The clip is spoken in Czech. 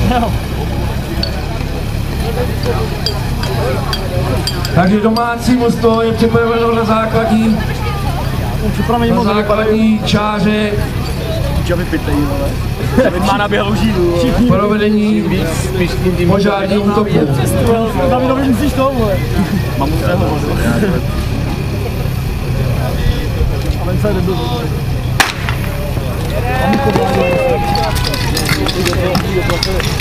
Takže domácí mužstvo je připraveno na základní čáře. Má naběhlou žílu. Provedení požárního útoku. Davidovi myslíš to, vole? Mám mu svého vodu. A Vence je debil. Mám mu to vládě.